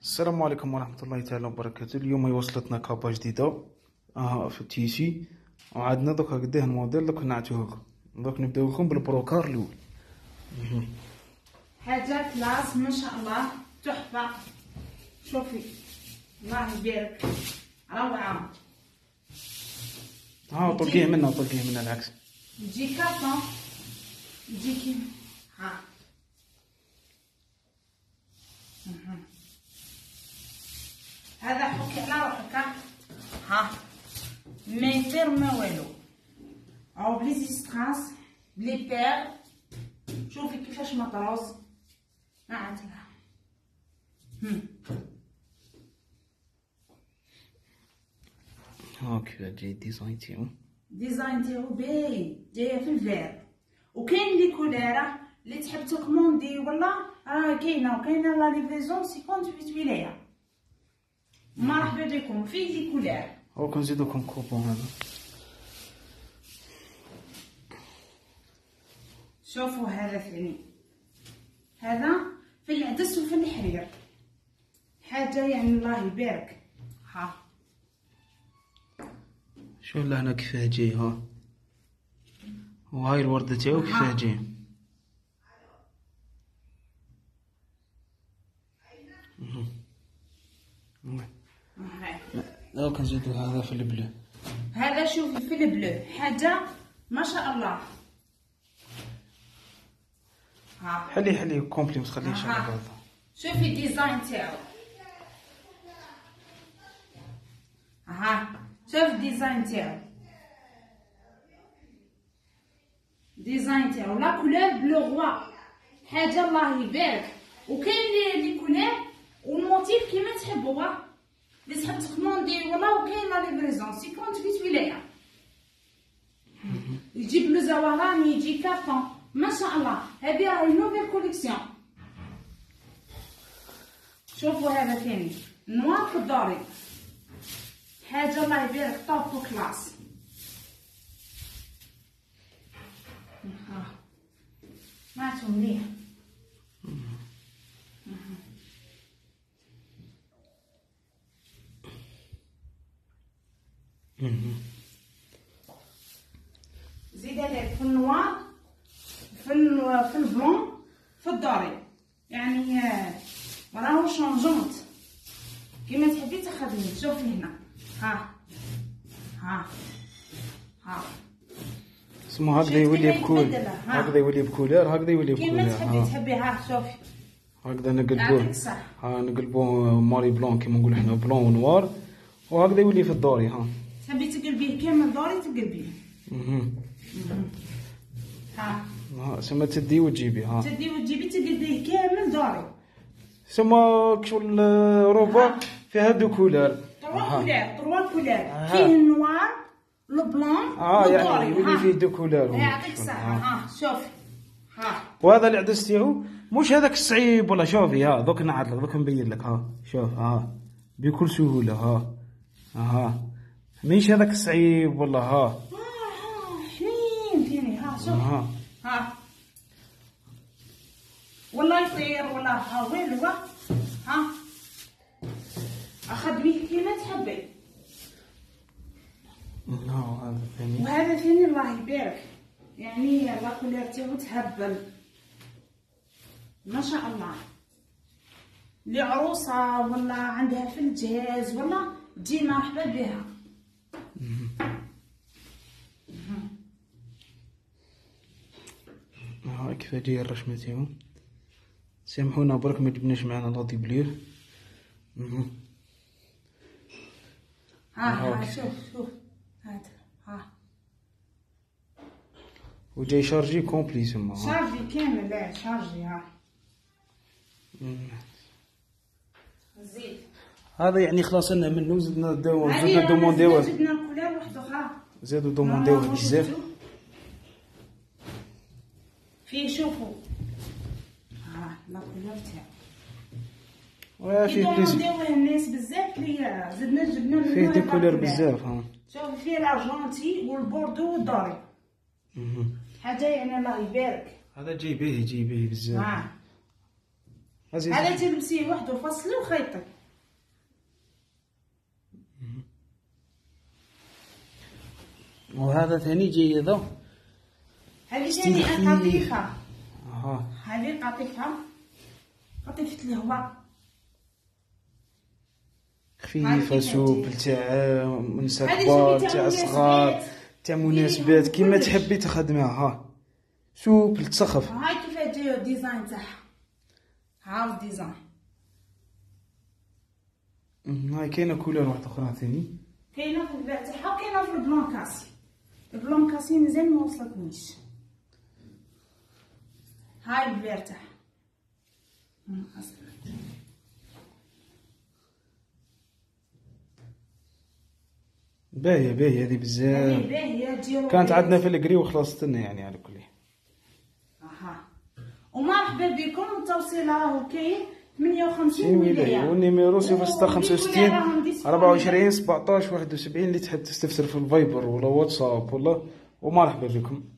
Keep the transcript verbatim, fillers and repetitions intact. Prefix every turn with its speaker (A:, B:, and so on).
A: السلام عليكم ورحمة الله تعالى وبركاته. اليوم هي وصلتنا كابا جديدة اه في التيشي، وعندنا دوك هكداه الموديل دوك نعطيوه لكم. دوك نبداو لكم بالبروكار الاول.
B: حاجة كلاس ما شاء الله تحفة. شوفي الله يبارك، روعة.
A: ها طلقيه منها طلقيه منها العكس.
B: تجي كارطون، تجي كي ها هذا حكي على روحك ها ما يطير ما والو. او بلي زيسترانس بلي بير، شوفي كيفاش مطروز ما عندها.
A: ها كيفاش جاي الديزاين تاعو.
B: ديزاين تاعو باين جايه في الفير، وكاين لي كوليره اللي تحب تكوموندي ولا راه كاينه، وكاينه لا ليفريزون خمسة وخمسين ولايه. مرحبا بكم فيه لي كولير.
A: هو كنزيدوكم كوبون هذا.
B: شوفوا هذا ثاني، هذا في العدس وفي الحرير، حاجه يعني الله يبارك. ها
A: شوف لهنا كيفاه جاي. ها وهاي الوردة تاعو كيفاه جاي. لا كنزيدو هذا في البلو.
B: هذا شوفي في البلو حاجه ما شاء الله. ها
A: حلي حلي كومبلي، ما تخليهش على بعض.
B: شوفي الديزاين تاعو. ها شوف الديزاين تاعو، الديزاين تاعو لا كولور بلو غوا، حاجه الله يبارك. وكاين لي كولور والموتيف كيما تحبوا، اللي تحب تكوموندي ولا، وكاين لا ليفريزون خمسة وخمسين ولايه. يجي بلوزه وراني، يجي كارطون ما شاء الله. هذه راهي نوفيل كوليكسيون. شوفوا هذا ثاني نوار في الدوري، حاجه الله يبارك توب كلاس. ماتو مليح. زيد عليك في النوار، في في البلون، في الدوري، يعني راهو شونجونت كيما تحبي تخدمي. شوفي هنا ها ها ها
A: اسمو هكذا يولي بكول، هكذا يولي بكولور، هكذا يولي بكولور
B: كيما تحبي تحبي. ها شوفي
A: هكذا نقلبوه. ها نقلبوه ماري بلون كيما نقولو حنا، بلون ونوار، وهكذا يولي في الدوري. ها
B: تحبي تقلبيه كامل دوري تقلبيه. اها ها
A: ها سما تدي وتجيبي. ها
B: تدي وتجيبي تقلبيه كامل دوري.
A: سما كشغل روبا فيها دو كولور،
B: تروا كولور، تروا كولور، فيه النوار البلون
A: اه يعني يولي فيه دو كولور.
B: يعطيك الصحة. ها شوفي ها،
A: وهذا العدس تاعو مش هذاك الصعيب ولا. شوفي ها دوك نعرض لك، دوك نبين لك. ها شوف ها بكل سهولة. ها ها ماشي هذاك الصعيب والله. ها
B: ها حنين فيني. ها شوف
A: ها
B: ها والله يطير ولا ها ويلو. ها اخدميه كيما تحبي.
A: هذا ثاني،
B: وهذا ثاني الله يبارك، يعني لا كولور تاعو تهبل ما شاء الله. لعروسه ولا عندها في الجهاز ولا تجي مرحبا بها.
A: ها كيف جاي الرشمة تاعو. سامحونا برك ما جبناش معنا لا ديبلير.
B: ها ها شوف شوف هذا. ها
A: وجاي شارجي كومبلي سما.
B: شارجي كامل. لا شارجي. ها زيد
A: هذا يعني خلاص لنا منه. زدنا دو
B: زدنا
A: دومونديوه،
B: زدنا كولور واحده اخرى،
A: زادوا دومونديوه بزاف.
B: فيه شوفوا ها لا كولور تاعو.
A: وفيه بليزير،
B: دومونديوه الناس بزاف اللي زدنا جبنا منه.
A: فيه دي كولور بزاف. ها
B: شوف فيه الارجنتي والبوردو والدوري، حاجه يعني الله يبارك.
A: هذا جاي به جاي به بزاف.
B: ها هذا تلبسيه وحده فصلي وخيطي.
A: وهذا ثاني جيدة.
B: هذه ثاني قطيفة.
A: اها
B: هذه قطيفة قطيفة الهواء
A: خفيفة سوبل تاع نساء كبار تاع صغار تاع مناسبات كيما تحبي تخدميها. ها سوبل تسخف.
B: هاي كيف جاي الديزاين تاعها. ها الديزاين.
A: هاي كاينة كولور واحدة أخرى ثاني.
B: كاينة في الباع تاعها وكاينة في البلون كاسي. البلون كاسي مازال ما وصلتنيش. هاي البير تاعها.
A: باهية باهية هذه بزاف.
B: هذه باهية تجي
A: كانت عندنا في الكري وخلصت لنا يعني على كل حال.
B: اها ومرحبا بكم. التوصيل راهو كاين ثمانية وخمسين
A: ولاية والنيميرو صفر ستة خمسة وستين أربعة وعشرين سبعطاش واحد وسبعين اللي تحب تستفسر في الفايبر ولا واتساب ولا ومرحبا بكم.